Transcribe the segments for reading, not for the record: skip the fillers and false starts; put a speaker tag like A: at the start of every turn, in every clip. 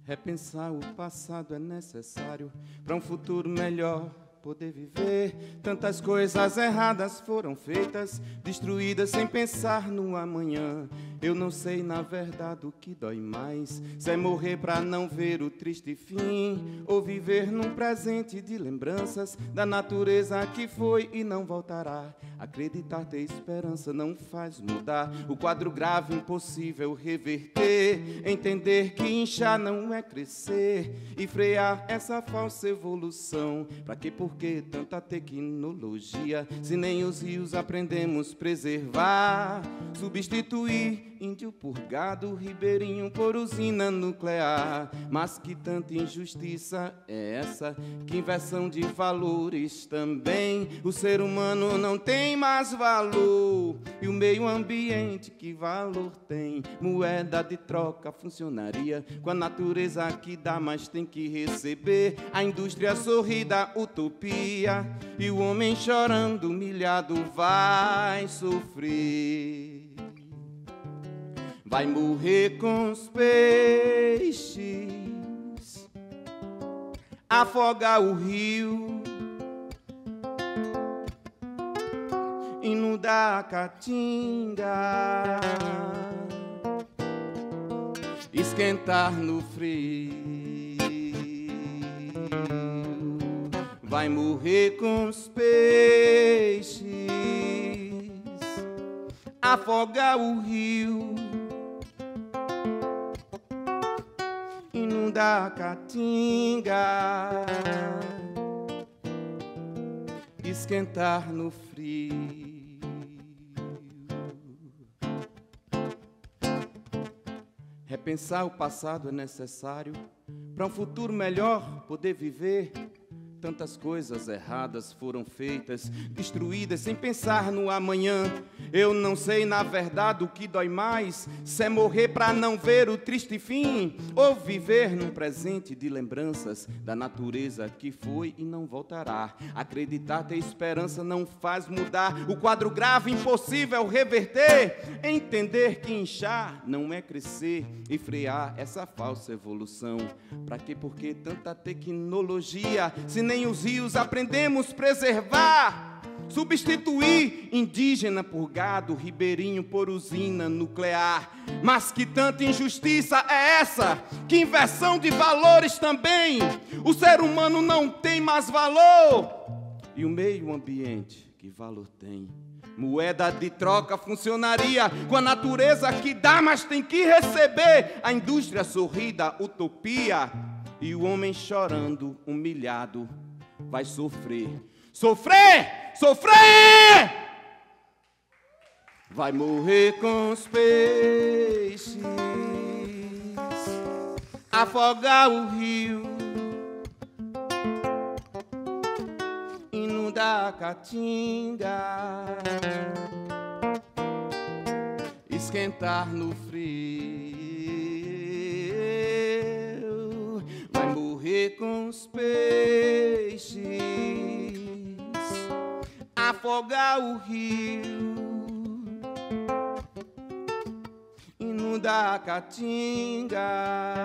A: Repensar o passado é necessário para um futuro melhor poder viver. Tantas coisas erradas foram feitas, destruídas sem pensar no amanhã. Eu não sei na verdade o que dói mais, se é morrer pra não ver o triste fim, ou viver num presente de lembranças da natureza que foi e não voltará. Acreditar, ter esperança não faz mudar o quadro grave, impossível reverter. Entender que inchar não é crescer e frear essa falsa evolução. Pra que, por que tanta tecnologia, se nem os rios aprendemos preservar? Substituir índio por gado, ribeirinho por usina nuclear. Mas que tanta injustiça é essa? Que inversão de valores também. O ser humano não tem mais valor, e o meio ambiente que valor tem? Moeda de troca funcionaria com a natureza que dá, mas tem que receber. A indústria sorri da utopia, e o homem chorando humilhado vai sofrer. Vai morrer com os peixes, afogar o rio, inundar a caatinga, esquentar no frio. Vai morrer com os peixes, afogar o rio, inundar a caatinga, esquentar no frio. Repensar o passado é necessário para um futuro melhor poder viver. Tantas coisas erradas foram feitas, destruídas sem pensar no amanhã. Eu não sei na verdade o que dói mais, se é morrer pra não ver o triste fim, ou viver num presente de lembranças da natureza que foi e não voltará. Acreditar, ter esperança não faz mudar o quadro grave, impossível reverter. Entender que inchar não é crescer e frear essa falsa evolução. Pra quê? Por que tanta tecnologia, se nem os rios aprendemos preservar? Substituir indígena por gado, ribeirinho por usina nuclear. Mas que tanta injustiça é essa? Que inversão de valores também? O ser humano não tem mais valor, e o meio ambiente que valor tem? Moeda de troca funcionaria com a natureza que dá, mas tem que receber. A indústria sorri da utopia, e o homem chorando humilhado vai sofrer. Sofrer! Sofrer! Vai morrer com os peixes, afogar o rio, inundar a caatinga, esquentar no frio. Vai morrer com os peixes, afogar o rio, inundar a caatinga,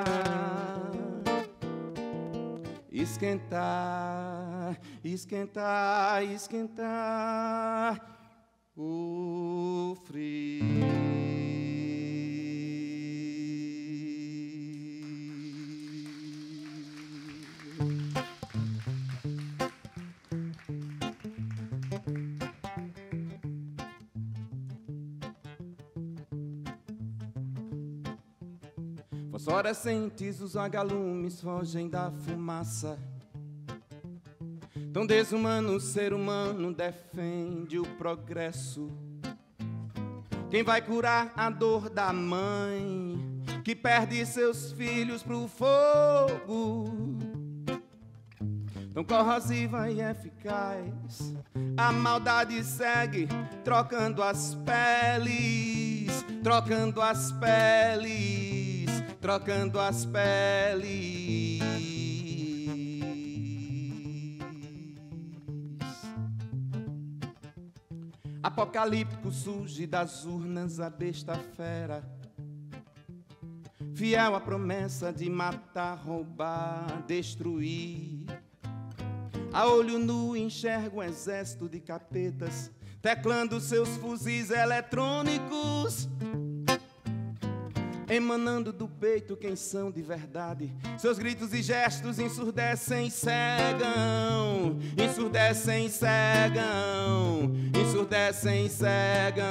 A: esquentar, esquentar, esquentar o frio. Fosforescentes, os vagalumes fogem da fumaça. Tão desumano o ser humano defende o progresso. Quem vai curar a dor da mãe que perde seus filhos pro fogo? Tão corrosiva e eficaz, a maldade segue trocando as peles, trocando as peles, trocando as peles. Apocalíptico surge das urnas a besta fera, fiel à promessa de matar, roubar, destruir. A olho nu enxerga um exército de capetas, teclando seus fuzis eletrônicos, emanando do peito quem são de verdade. Seus gritos e gestos ensurdecem e cegam, ensurdecem e cegam, ensurdecem e cegam.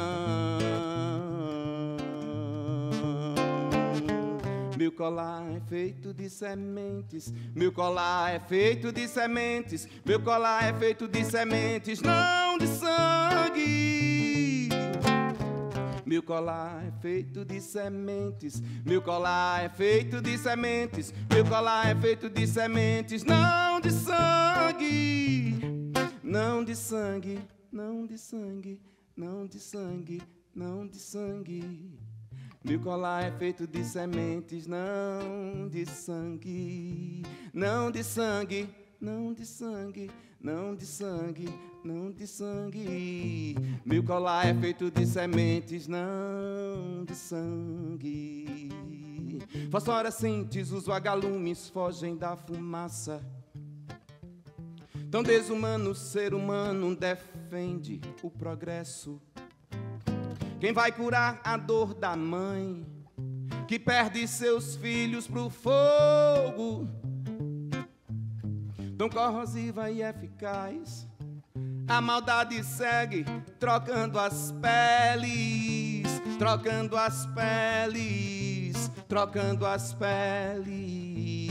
A: Meu colar é feito de sementes, meu colar é feito de sementes, meu colar é feito de sementes, não de sangue. Meu colar é feito de sementes, meu colar é feito de sementes, meu colar é feito de sementes, não de sangue, não de sangue, não de sangue, não de sangue, não de sangue. Meu colar é feito de sementes, não de sangue, não de sangue, não de sangue, não de sangue, não de sangue. Meu colar é feito de sementes, não de sangue. Fosforescentes, os vagalumes fogem da fumaça. Tão desumano, o ser humano defende o progresso. Quem vai curar a dor da mãe que perde seus filhos pro fogo? Tão corrosiva e eficaz, a maldade segue trocando as peles, trocando as peles, trocando as peles.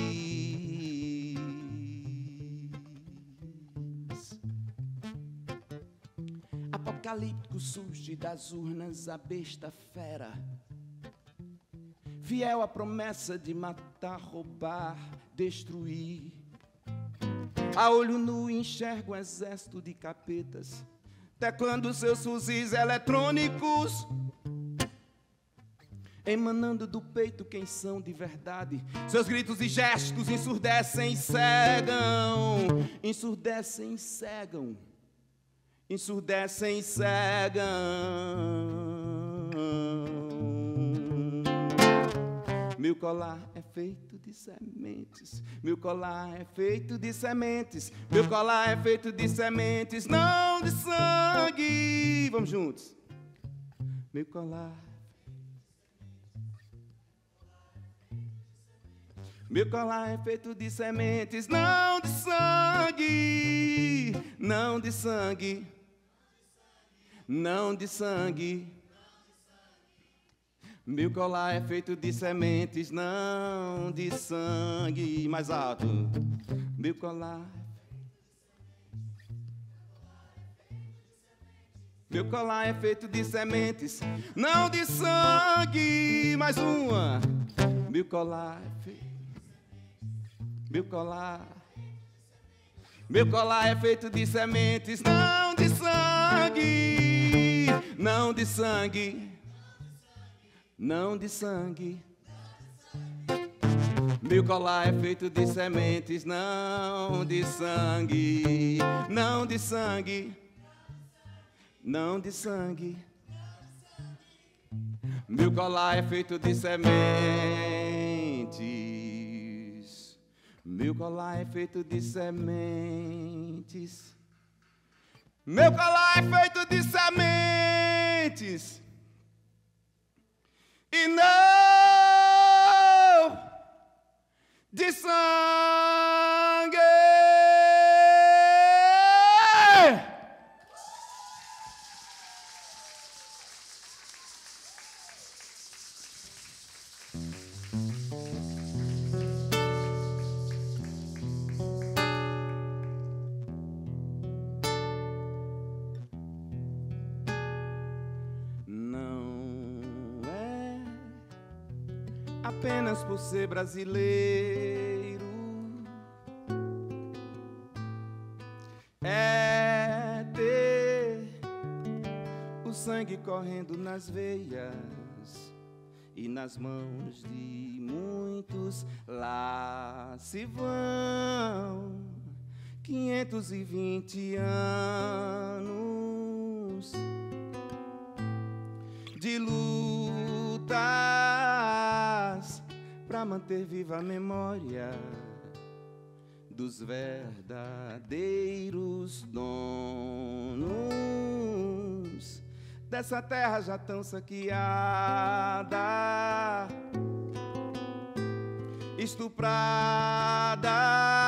A: Apocalíptico surge das urnas a besta fera, fiel à promessa de matar, roubar, destruir. A olho nu enxerga um exército de capetas, teclando seus fuzis eletrônicos, emanando do peito quem são de verdade. Seus gritos e gestos ensurdecem e cegam, ensurdecem e cegam, ensurdecem e cegam. Meu colar é feito de sementes, meu colar é feito de sementes, meu colar é feito de sementes, não de sangue. Vamos juntos. Meu colar, meu colar é feito de sementes, não de sangue, não de sangue, não de sangue. Meu colar é feito de sementes, não de sangue. Mais alto. Meu colar, meu colar é feito de sementes, não de sangue. Mais uma. Meu colar é feito, meu colar, meu colar é feito de sementes, não de sangue, não de sangue, não de sangue. Meu colar é feito de sementes, não de sangue, não de sangue, não de sangue. Meu colar é feito de sementes, meu colar é feito de sementes, meu colar é feito de sementes. E não de sangue. Apenas por ser brasileiro, é ter o sangue correndo nas veias e nas mãos de muitos. Lá se vão 520 anos de lutas pra manter viva a memória dos verdadeiros donos dessa terra já tão saqueada, estuprada,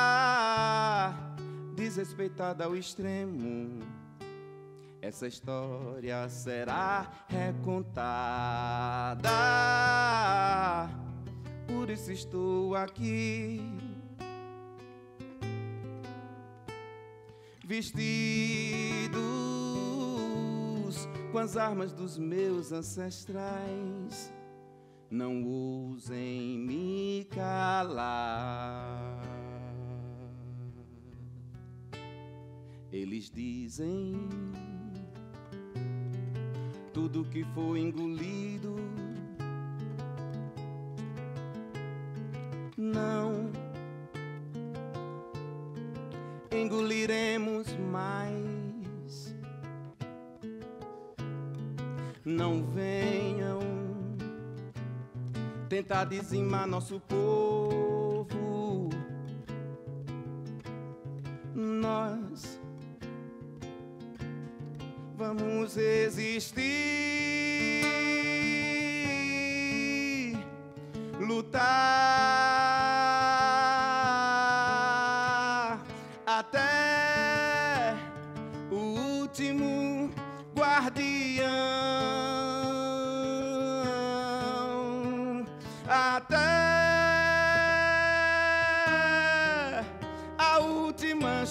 A: desrespeitada ao extremo. Essa história será recontada, por isso estou aqui, vestidos com as armas dos meus ancestrais. Não ousem me calar. Eles dizem tudo que foi engolido não engoliremos mais. Não venham tentar dizimar nosso povo. Nós vamos resistir, lutar até o último guardião, até a última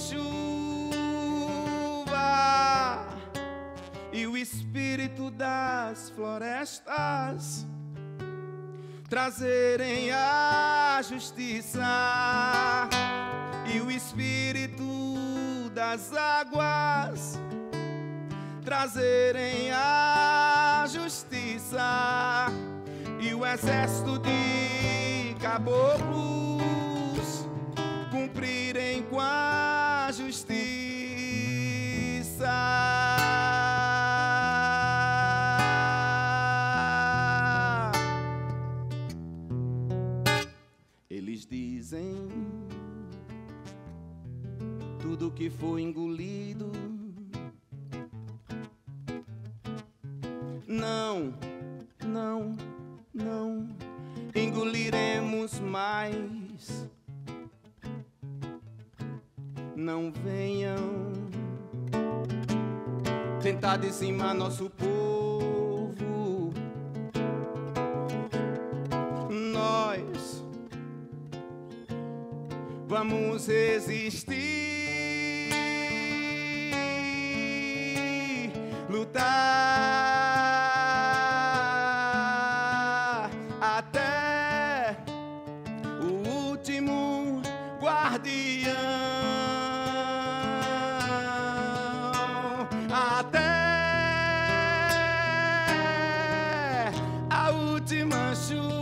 A: chuva e o espírito das florestas trazerem a justiça, e o espírito das águas trazerem a justiça, e o exército de caboclos cumprirem com a justiça. Eles dizem tudo que foi engolido não, não, não engoliremos mais. Não venham tentar dizimar nosso povo. Nós vamos resistir, lutar até o último guardião, até a última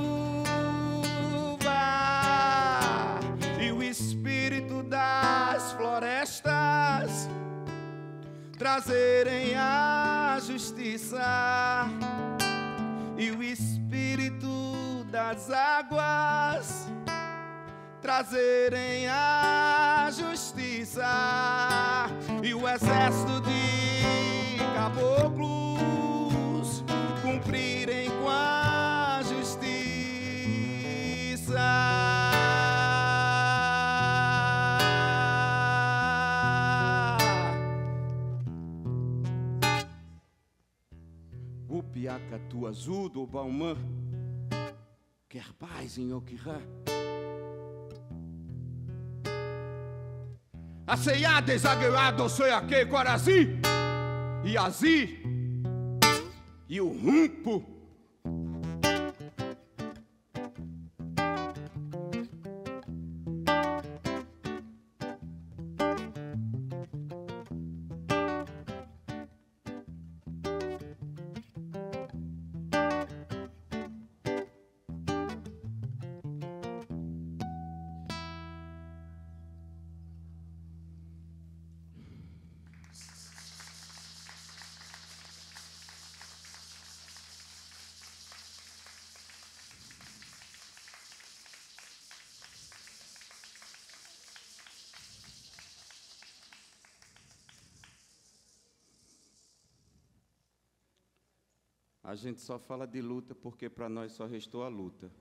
A: chuva e o espírito das florestas trazerem a justiça, e o espírito das águas trazerem a justiça, e o exército de caboclos cumprirem com a justiça. O Piacatu Azul do Baumã, quer paz em Okirá. Aceia desagueado sou aqui, Corazi, e Azi, e o Rumpo. A gente só fala de luta porque para nós só restou a luta.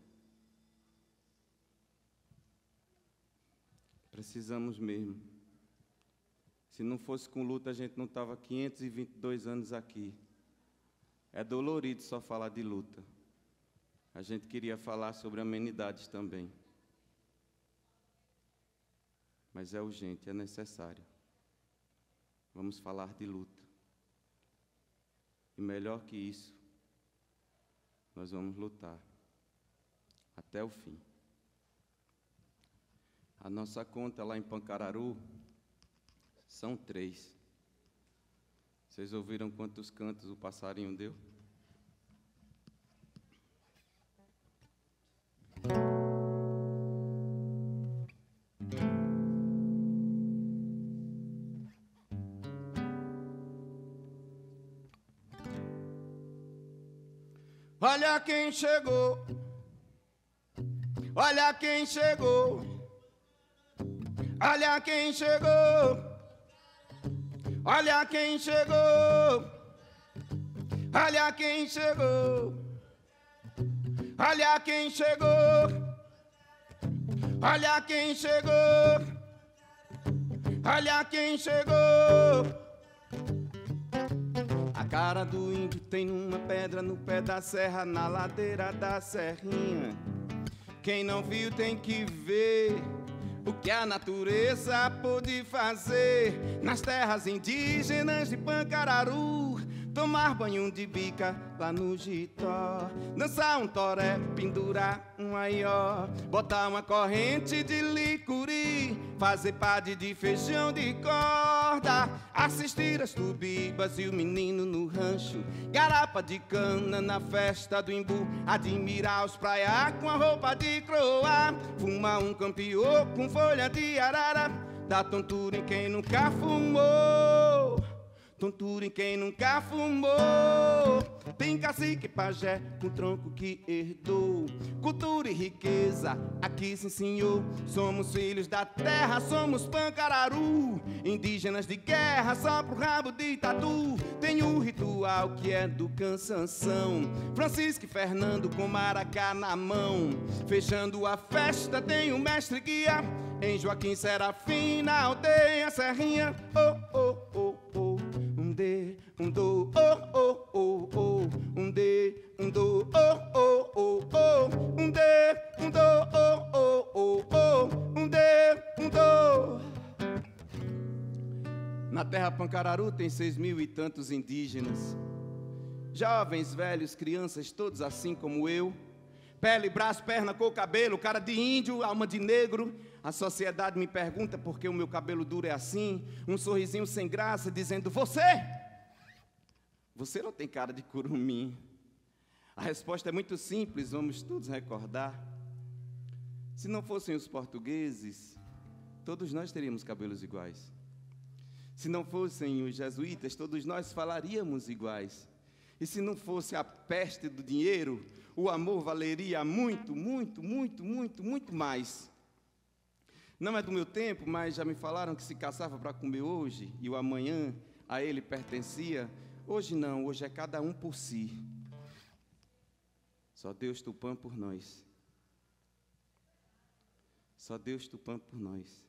A: Precisamos mesmo. Se não fosse com luta, a gente não estava 522 anos aqui. É dolorido só falar de luta. A gente queria falar sobre amenidades também. Mas é urgente, é necessário. Vamos falar de luta. E melhor que isso, nós vamos lutar até o fim. A nossa conta lá em Pancararu são 3. Vocês ouviram quantos cantos o passarinho deu? Olha quem chegou, olha quem chegou, olha quem chegou, olha quem chegou, olha quem chegou, olha quem chegou, olha quem chegou, olha quem chegou. A cara do índio tem uma pedra no pé da serra, na ladeira da serrinha. Quem não viu tem que ver o que a natureza pôde fazer nas terras indígenas de Pancararu. Tomar banho de bica lá no Jitó, dançar um toré, pendurar um aió, botar uma corrente de licuri, fazer pade de feijão de corda, assistir as tubibas e o menino no rancho, garapa de cana na festa do Imbu, admirar os praiá com a roupa de croá, fumar um campeô com folha de arara, dá tontura em quem nunca fumou. Tontura em quem nunca fumou. Tem cacique e pajé com tronco que herdou cultura e riqueza, aqui sim senhor. Somos filhos da terra, somos Pancararu, indígenas de guerra, só pro rabo de tatu. Tem o ritual que é do cansanção, Francisco e Fernando com maracá na mão. Fechando a festa tem o mestre guia, em Joaquim Serafim, na aldeia Serrinha. Oh, oh, oh, oh. Um do, oh, oh, oh, oh. Um de, do, oh, oh, oh, oh. Um de, do, oh, oh, oh, oh. Um de, do. Na terra Pancararu tem 6.000 e tantos indígenas, jovens, velhos, crianças, todos assim como eu. Pele, braço, perna, cor, cabelo, cara de índio, alma de negro. A sociedade me pergunta por que o meu cabelo duro é assim. Um sorrisinho sem graça dizendo: você não tem cara de curumim. A resposta é muito simples, vamos todos recordar. Se não fossem os portugueses, todos nós teríamos cabelos iguais. Se não fossem os jesuítas, todos nós falaríamos iguais. E se não fosse a peste do dinheiro, o amor valeria muito, muito, muito, muito, muito mais. Não é do meu tempo, mas já me falaram que se caçava para comer hoje e o amanhã a ele pertencia. Hoje não, hoje é cada um por si. Só Deus Tupã por nós. Só Deus Tupã por nós.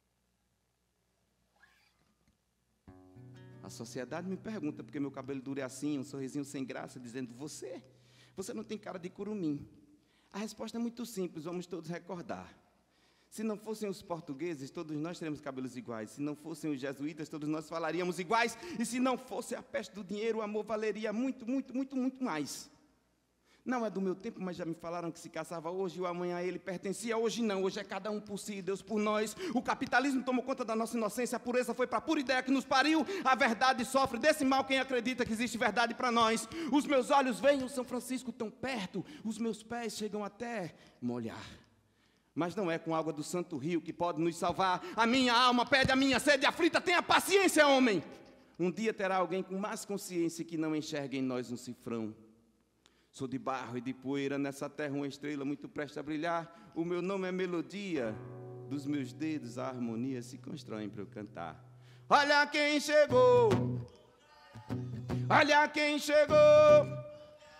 A: A sociedade me pergunta porque meu cabelo duro é assim, um sorrisinho sem graça, dizendo: você não tem cara de curumim. A resposta é muito simples, vamos todos recordar. Se não fossem os portugueses, todos nós teríamos cabelos iguais. Se não fossem os jesuítas, todos nós falaríamos iguais. E se não fosse a peste do dinheiro, o amor valeria muito, muito, muito, muito mais. Não é do meu tempo, mas já me falaram que se caçava hoje e o amanhã a ele pertencia. Hoje não, hoje é cada um por si, Deus por nós. O capitalismo tomou conta da nossa inocência, a pureza foi para a pura ideia que nos pariu. A verdade sofre desse mal quem acredita que existe verdade para nós. Os meus olhos veem o São Francisco tão perto, os meus pés chegam até molhar. Mas não é com água do Santo Rio que pode nos salvar. A minha alma pede a minha sede aflita, tenha paciência, homem. Um dia terá alguém com mais consciência que não enxergue em nós um cifrão. Sou de barro e de poeira, nessa terra uma estrela muito presta a brilhar. O meu nome é melodia, dos meus dedos a harmonia se constrói para eu cantar. Olha quem chegou, olha quem chegou,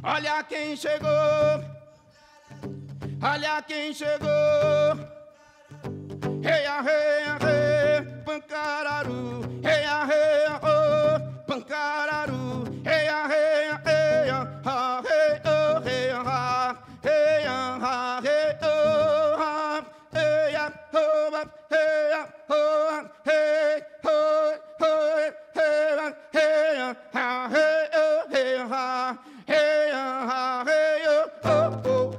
A: Olha quem chegou, olha quem chegou. Reia, reia, reia, pancararu. Reia, reia, oh, pancararu. Reia, reia, reia, ha, reia, oh, reia, ha. Reia, ha, reia, oh, ha. Reia, oh, reia, oh, reia, oh, reia, reia, ha, reia, oh, reia, ha. Reia, ha, reia, oh, oh, oh.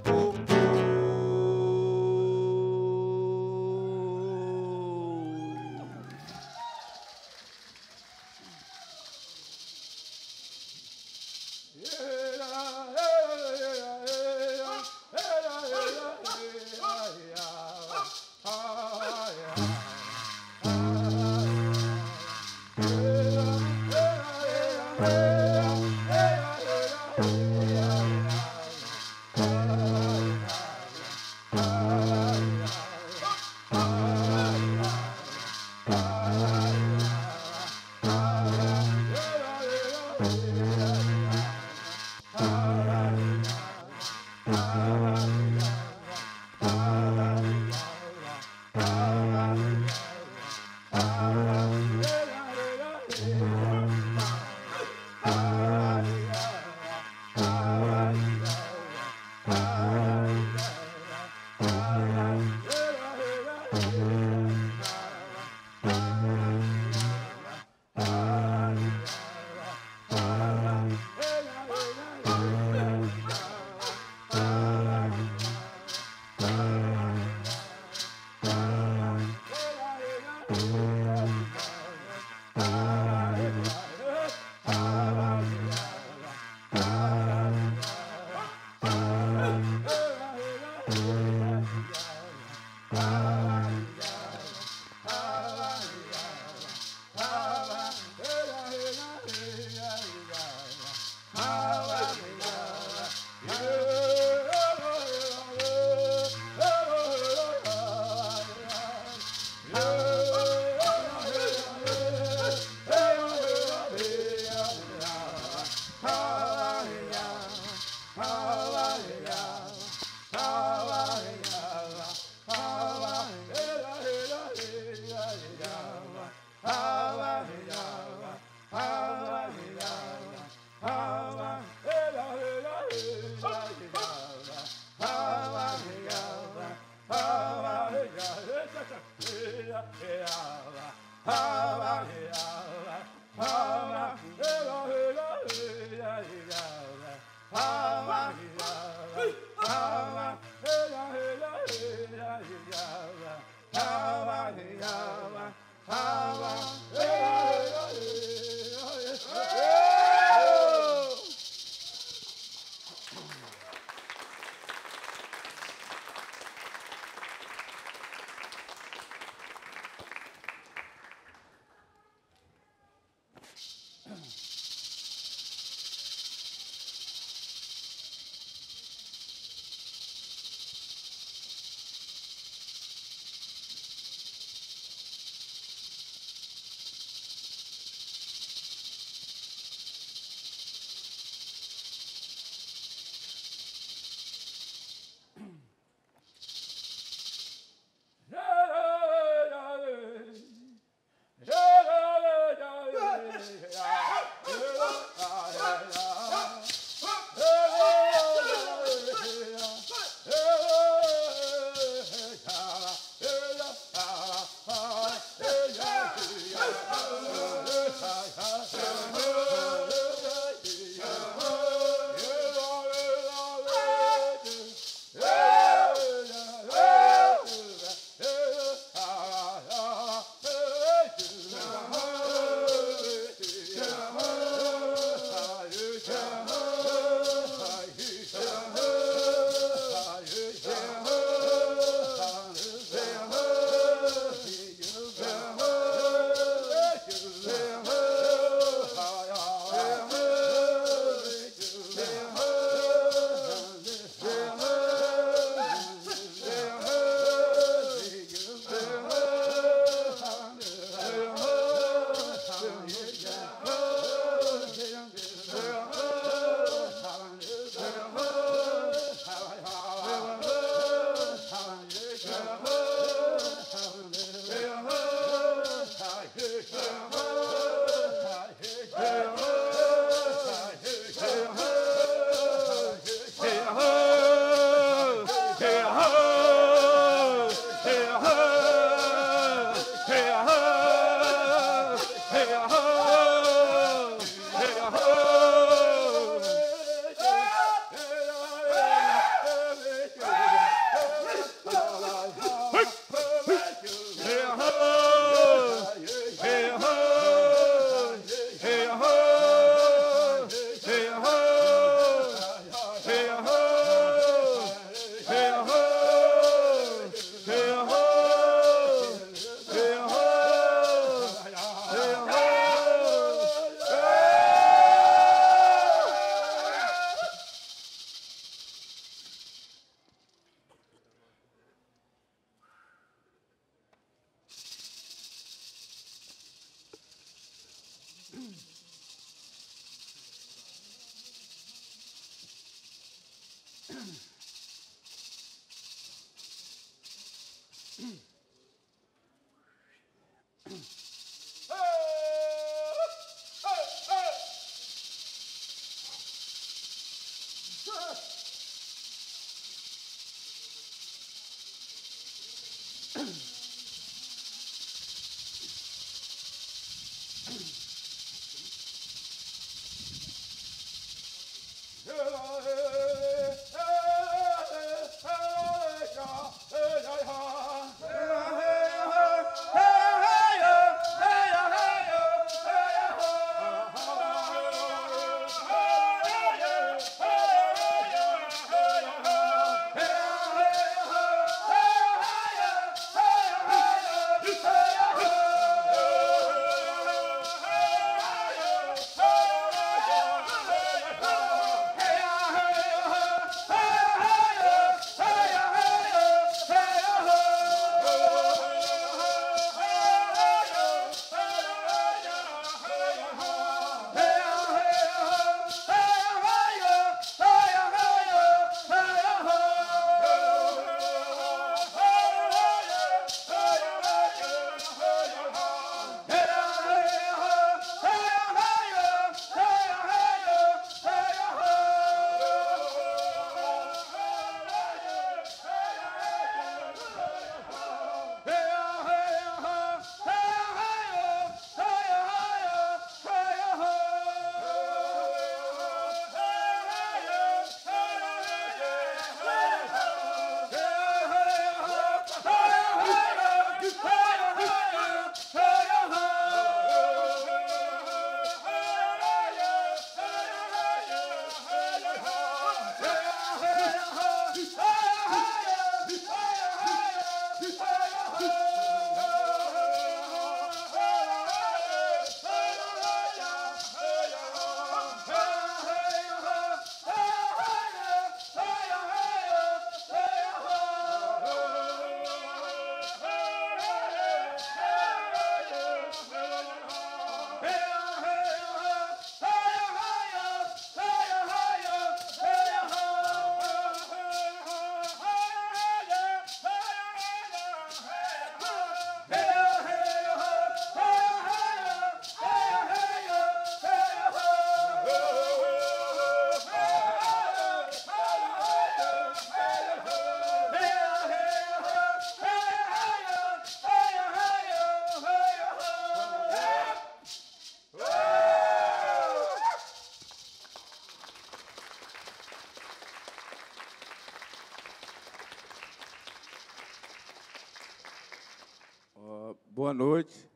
B: Boa noite.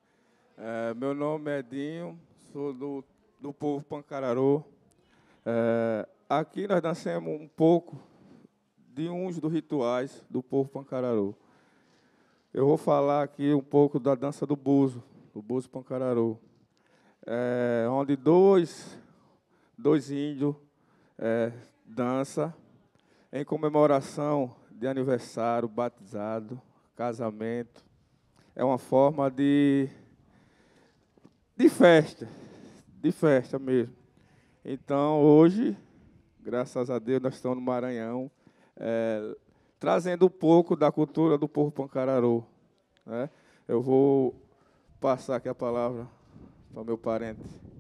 B: Meu nome é Edinho, sou do povo Pancararu. Aqui nós dançamos um pouco de uns dos rituais do povo Pancararu. Eu vou falar aqui um pouco da dança do buzo Pancararu, onde dois índios dançam em comemoração de aniversário, batizado, casamento. É uma forma de festa mesmo. Então, hoje, graças a Deus, nós estamos no Maranhão, trazendo um pouco da cultura do povo Pancararu, né? Eu vou passar aqui a palavra para o meu parente.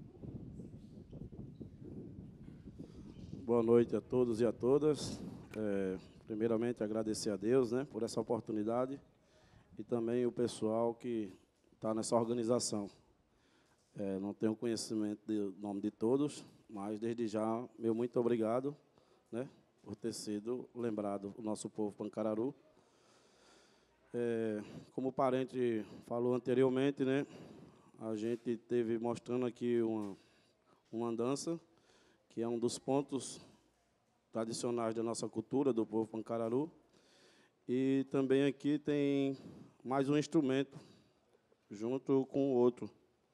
C: Boa noite a todos e a todas. Primeiramente, agradecer a Deus, né, por essa oportunidade e também o pessoal que está nessa organização. Não tenho conhecimento do nome de todos, mas desde já, meu muito obrigado, né, por ter sido lembrado o nosso povo Pancararu. Como o parente falou anteriormente, né, a gente teve mostrando aqui uma dança, que é um dos pontos tradicionais da nossa cultura, do povo Pancararu. E também aqui tem mais um instrumento, junto com o outro,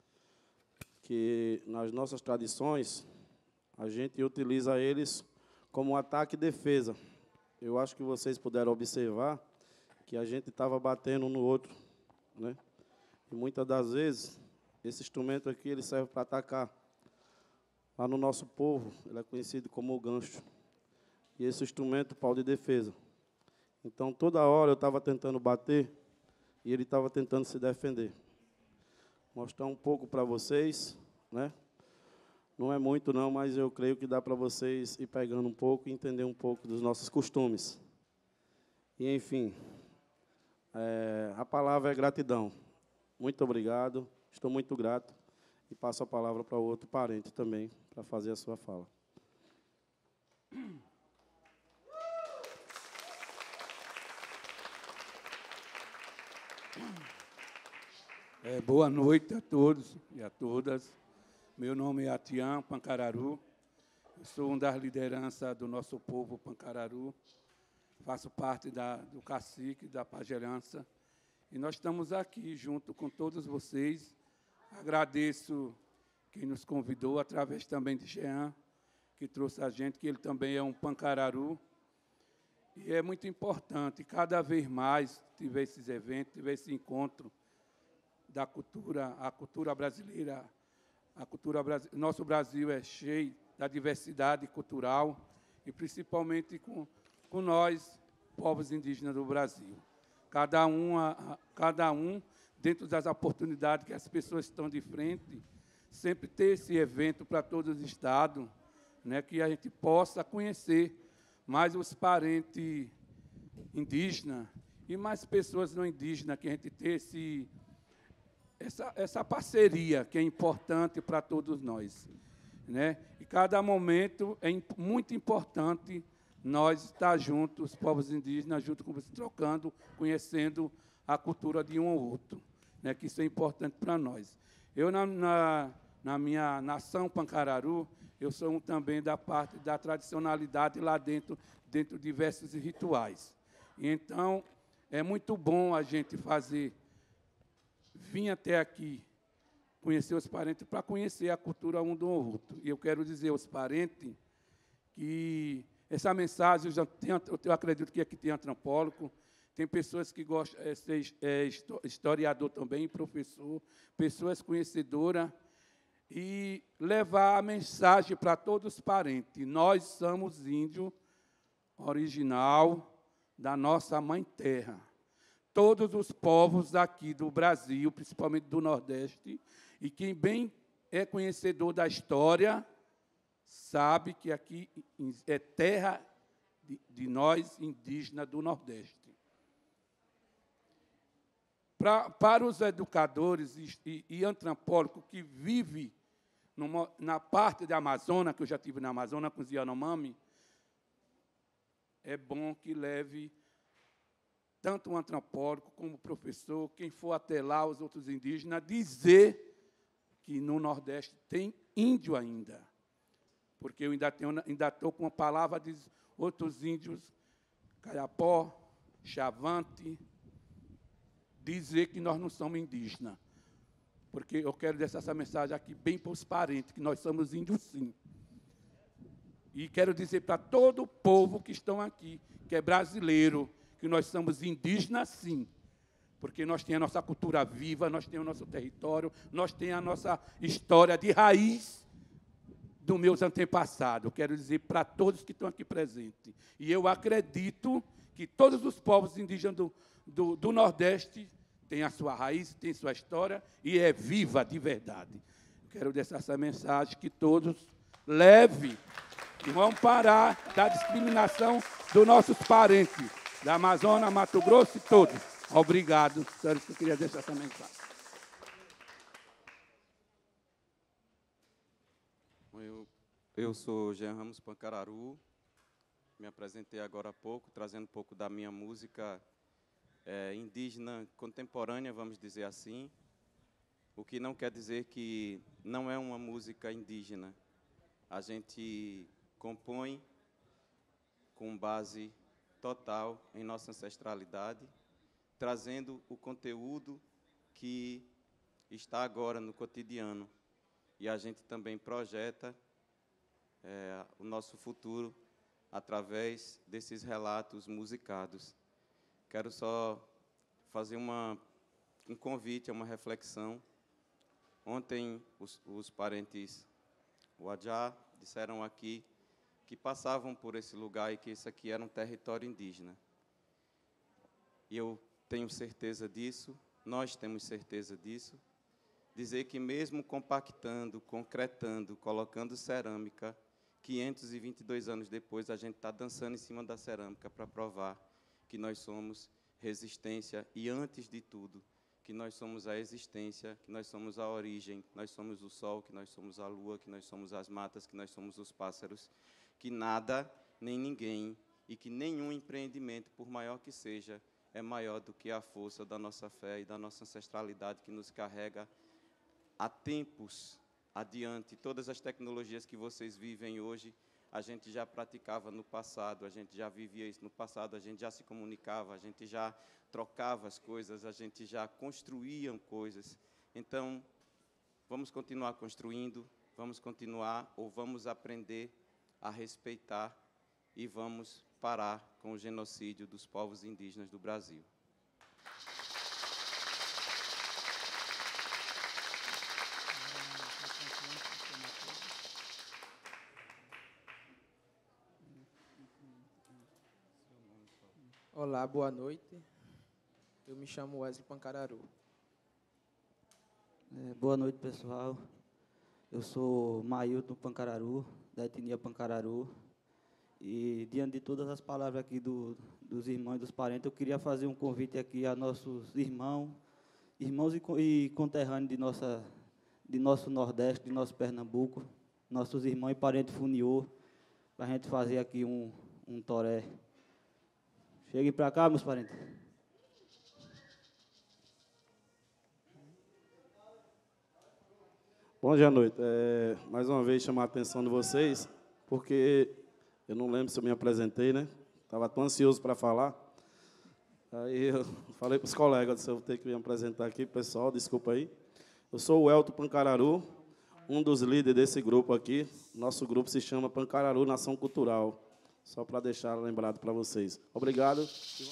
C: que nas nossas tradições, a gente utiliza eles como ataque e defesa. Eu acho que vocês puderam observar que a gente estava batendo um no outro, né? E muitas das vezes Esse instrumento aqui, ele serve para atacar. Lá no nosso povo, ele é conhecido como o gancho. E esse instrumento, pau de defesa. Então, toda hora eu estava tentando bater e ele estava tentando se defender. Mostrar um pouco para vocês, né? Não é muito, não, mas eu creio que dá para vocês ir pegando um pouco e entender um pouco dos nossos costumes. E, enfim, a palavra é gratidão. Muito obrigado, estou muito grato. E passo a palavra para o outro parente também, para fazer a sua fala.
D: Boa noite a todos e a todas. Meu nome é Atian Pancararu. Eu sou um das lideranças do nosso povo Pancararu. Faço parte do cacique, da pagerança. E nós estamos aqui junto com todos vocês. Agradeço quem nos convidou, através também de Jean, que trouxe a gente, que ele também é um Pancararu. E é muito importante, cada vez mais, tiver esses eventos, tiver esse encontro da cultura, a cultura brasileira. Nosso Brasil é cheio da diversidade cultural, e principalmente com nós, povos indígenas do Brasil. Cada um, dentro das oportunidades que as pessoas estão de frente, sempre ter esse evento para todos os estados, né, que a gente possa conhecer mais os parentes indígenas e mais pessoas não indígenas, que a gente tenha essa parceria que é importante para todos nós, né? E cada momento é muito importante nós estar juntos, os povos indígenas, junto com vocês, trocando, conhecendo a cultura de um ou outro, né? Que isso é importante para nós. Eu, na minha nação Pancararu, eu sou também da parte da tradicionalidade lá dentro de diversos rituais. E, então, é muito bom a gente vir até aqui, conhecer os parentes, para conhecer a cultura um do outro. E eu quero dizer aos parentes que essa mensagem, eu acredito que aqui tem antropólogo, tem pessoas que gostam de ser historiador também, professor, pessoas conhecedoras, e levar a mensagem para todos os parentes. Nós somos índios original da nossa mãe terra. Todos os povos aqui do Brasil, principalmente do Nordeste, e quem bem é conhecedor da história, sabe que aqui é terra de nós, indígenas do Nordeste. Para os educadores e antropólogos que vivem na parte da Amazônia, que eu já estive na Amazônia com os Yanomami, é bom que leve tanto um antropólogo como o professor, quem for até lá, os outros indígenas, dizer que no Nordeste tem índio ainda. Porque eu ainda estou com a palavra de outros índios, Caiapó, Chavante, dizer que nós não somos indígenas. Porque eu quero deixar essa mensagem aqui bem para os parentes, que nós somos índios, sim. E quero dizer para todo o povo que estão aqui, que é brasileiro, que nós somos indígenas, sim. Porque nós temos a nossa cultura viva, nós temos o nosso território, nós temos a nossa história de raiz dos meus antepassados. Quero dizer para todos que estão aqui presentes. E eu acredito que todos os povos indígenas do Nordeste têm a sua raiz, têm sua história e é viva de verdade. Quero deixar essa mensagem que todos levem e vão parar da discriminação dos nossos parentes, da Amazônia, Mato Grosso e todos. Obrigado, senhores, que eu queria deixar essa mensagem.
A: Eu sou Jean Ramos Pancararu, me apresentei agora há pouco, trazendo um pouco da minha música indígena contemporânea, vamos dizer assim, o que não quer dizer que não é uma música indígena. A gente compõe com base total em nossa ancestralidade, trazendo o conteúdo que está agora no cotidiano. E a gente também projeta o nosso futuro através desses relatos musicados. Quero só fazer um convite, uma reflexão, Ontem, os parentes Wadjá disseram aqui que passavam por esse lugar e que esse aqui era um território indígena. E eu tenho certeza disso, nós temos certeza disso. Dizer que mesmo compactando, concretando, colocando cerâmica, 522 anos depois, a gente está dançando em cima da cerâmica para provar que nós somos resistência e, antes de tudo, que nós somos a existência, que nós somos a origem, que nós somos o sol, que nós somos a lua, que nós somos as matas, que nós somos os pássaros, que nada, nem ninguém, e que nenhum empreendimento, por maior que seja, é maior do que a força da nossa fé e da nossa ancestralidade que nos carrega há tempos adiante. Todas as tecnologias que vocês vivem hoje, a gente já praticava no passado, a gente já vivia isso no passado, a gente já se comunicava, a gente já trocava as coisas, a gente já construía coisas. Então, vamos continuar construindo, vamos continuar ou vamos aprender a respeitar e vamos parar com o genocídio dos povos indígenas do Brasil.
E: Olá, boa noite. Eu me chamo Wesley Pancararu.
F: Boa noite, pessoal. Eu sou Mailton Pancararu, da etnia Pancararu. E, diante de todas as palavras aqui dos irmãos e dos parentes, eu queria fazer um convite aqui a nossos irmãos e conterrâneos de nosso Nordeste, de nosso Pernambuco, nossos irmãos e parentes Funiô, para a gente fazer aqui um toré. Cheguem para cá, meus parentes.
C: Bom dia, noite. Mais uma vez chamar a atenção de vocês, porque eu não lembro se eu me apresentei, né? Estava tão ansioso para falar. Aí eu falei para os colegas, disse, eu vou ter que me apresentar aqui, pessoal, desculpa aí. Eu sou o Elton Pancararu, um dos líderes desse grupo aqui. Nosso grupo se chama Pancararu Nação Cultural. Só para deixar lembrado para vocês. Obrigado.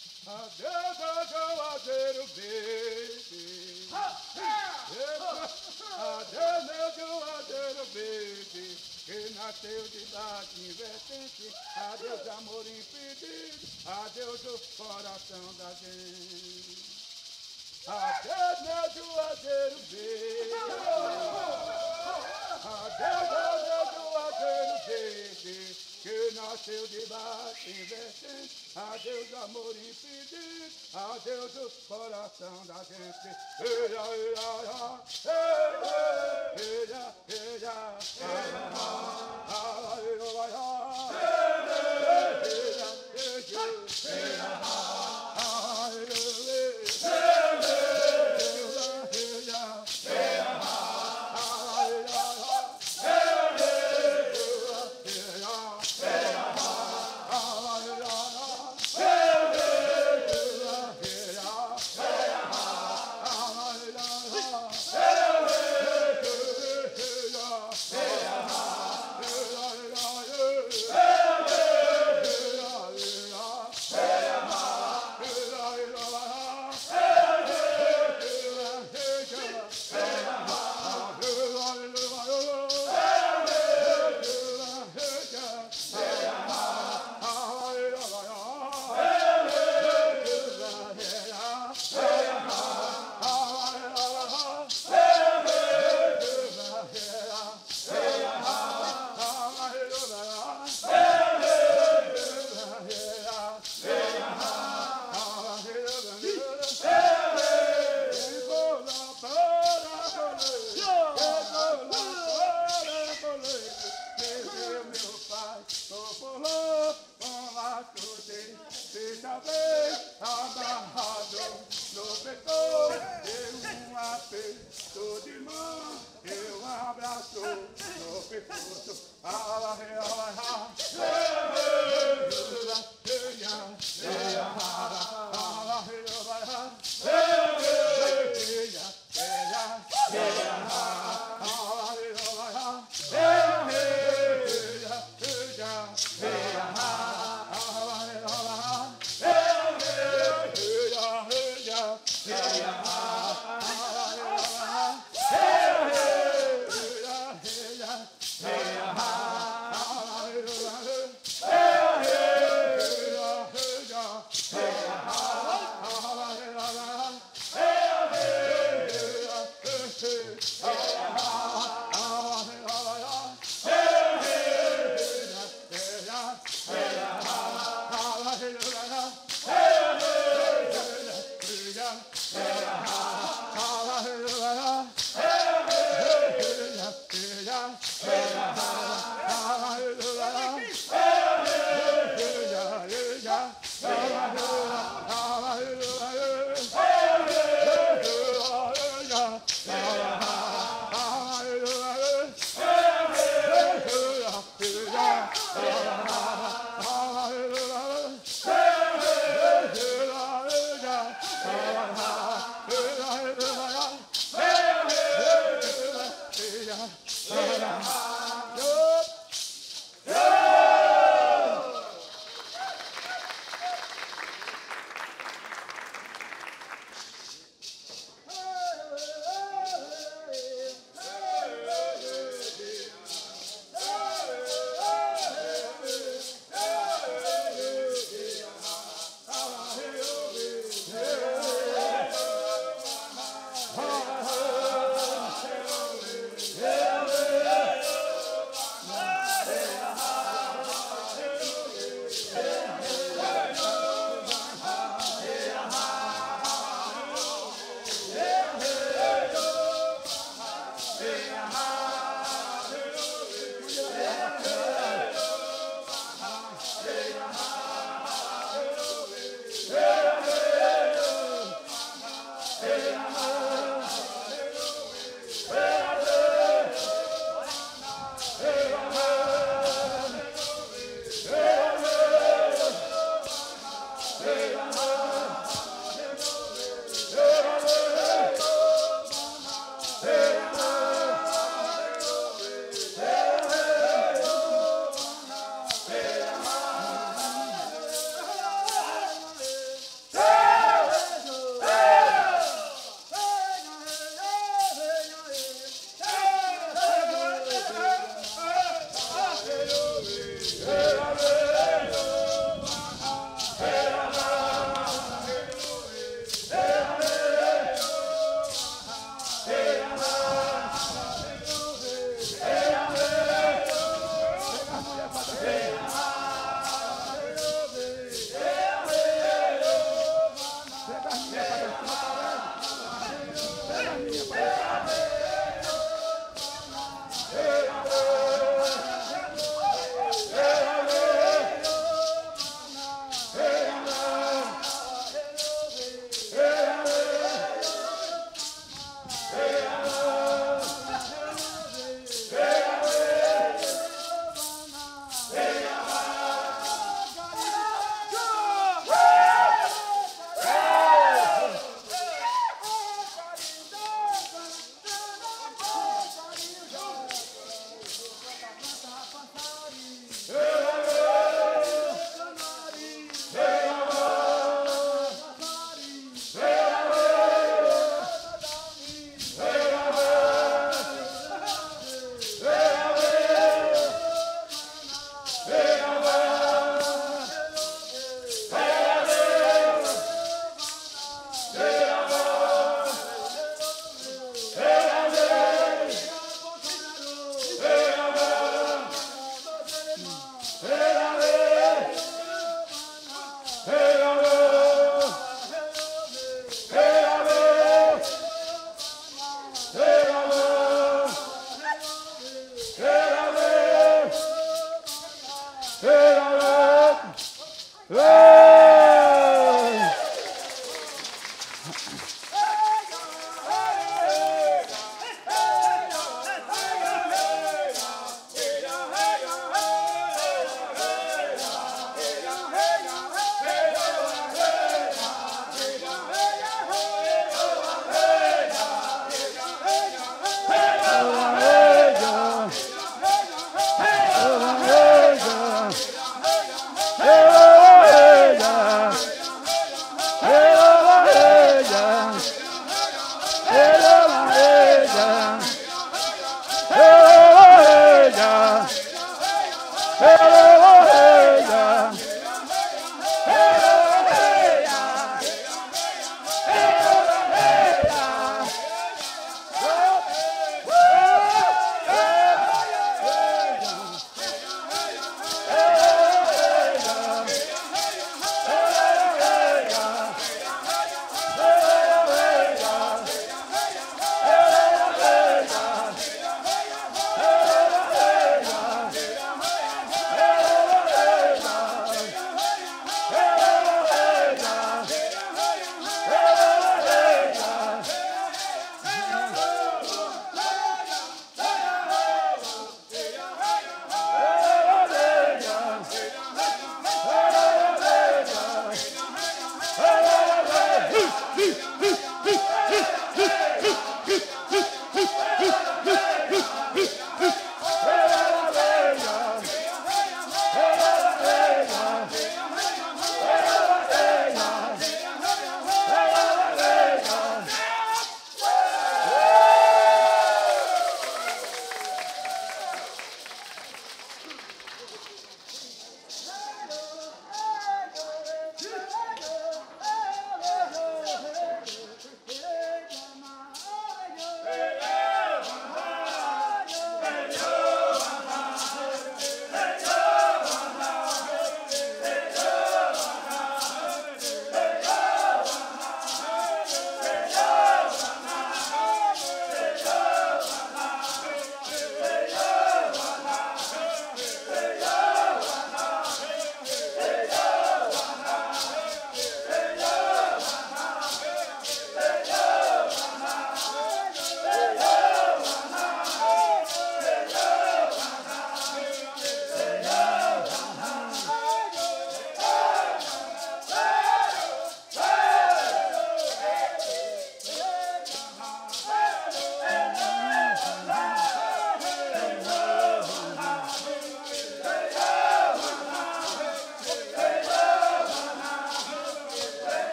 D: Que nasceu de idade invertente, adeus amor impedido, adeus o coração da gente. Adeus meu juazeiro verde, adeus juazeiro verde, que nasceu de baixo invertente, adeus amor impedido, adeus o coração da gente. Eia, eia, eia, eia,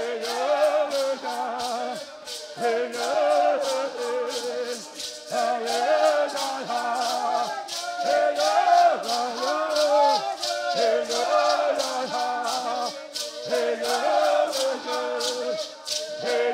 G: Hey,